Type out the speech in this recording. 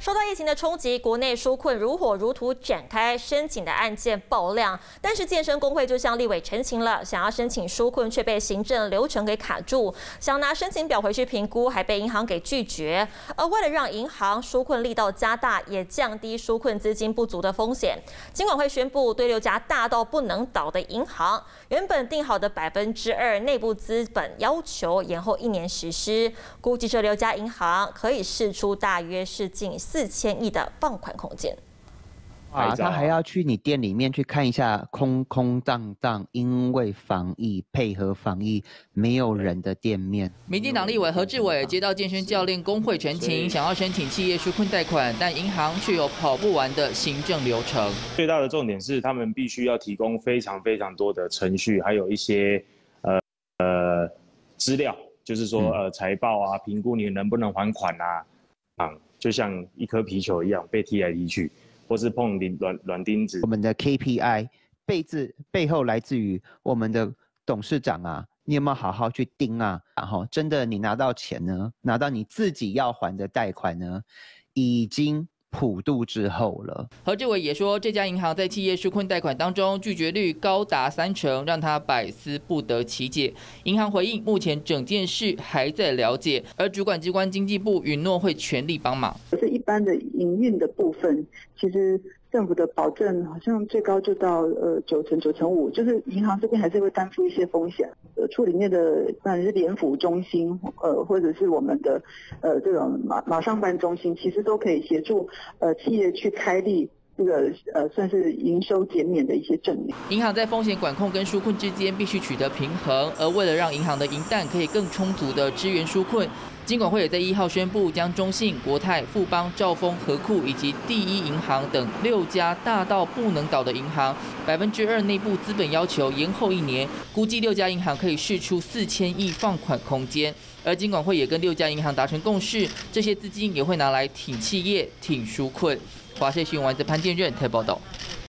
受到疫情的冲击，国内纾困如火如荼展开，申请的案件爆量。但是健身工会就向立委陈情了，想要申请纾困却被行政流程给卡住，想拿申请表回去评估，还被银行给拒绝。而为了让银行纾困力道加大，也降低纾困资金不足的风险，金管会宣布对6家大到不能倒的银行，原本定好的2%内部资本要求延后1年实施，估计这6家银行可以释出大约是近4000亿的放款空间。 他还要去你店里面去看一下，空空荡荡，因为防疫配合防疫，没有人的店面。 民进党立委何志伟接到健身教练工会陈情，想要申请企业纾困贷款，但银行却有跑不完的行政流程。 最大的重点是，他们必须要提供非常多的程序，还有一些资料，就是说财报啊，评估你能不能还款啊，就像一颗皮球一样被踢来踢去。 或是碰软钉子。 我们的 KPI 背后来自于我们的董事长啊，你有没有好好去盯啊？然后真的你拿到钱呢，拿到你自己要还的贷款呢，已经普渡之后了。 何志伟也说，这家银行在企业纾困贷款当中拒绝率高达30%，让他百思不得其解。银行回应，目前整件事还在了解，而主管机关经济部允诺会全力帮忙。 可是，一般的营运的部分，其实政府的保证好像最高就到9%、9.5%，就是银行这边还是会担负一些风险。处里面的不管是联府中心，或者是我们的这种马上办中心，其实都可以协助企业去开立这个算是营收减免的一些证明。 银行在风险管控跟纾困之间必须取得平衡，而为了让银行的银弹可以更充足的支援纾困，金管会也在1号宣布，将中信、国泰、富邦、兆丰、和库以及第一银行等6家大到不能倒的银行2%内部资本要求延后1年，估计6家银行可以释出4000亿放款空间。而金管会也跟6家银行达成共识，这些资金也会拿来挺企业、挺纾困。华视新闻在潘建任台报道。